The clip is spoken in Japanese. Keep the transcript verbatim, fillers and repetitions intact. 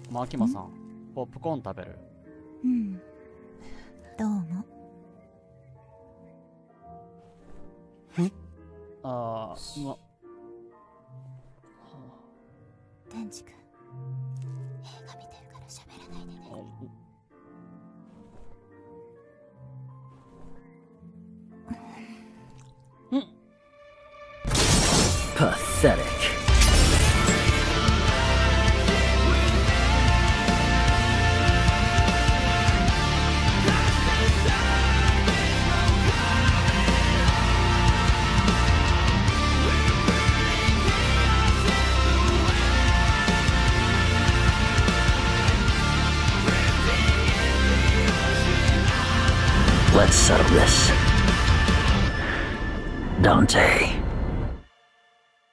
マキマさん、ポップコーン食べる？ うん。どうも。 ん？ああ、ま。 天竺、映画見てるから喋らないでね。 うん。 Pathetic. Let's settle this. Dante.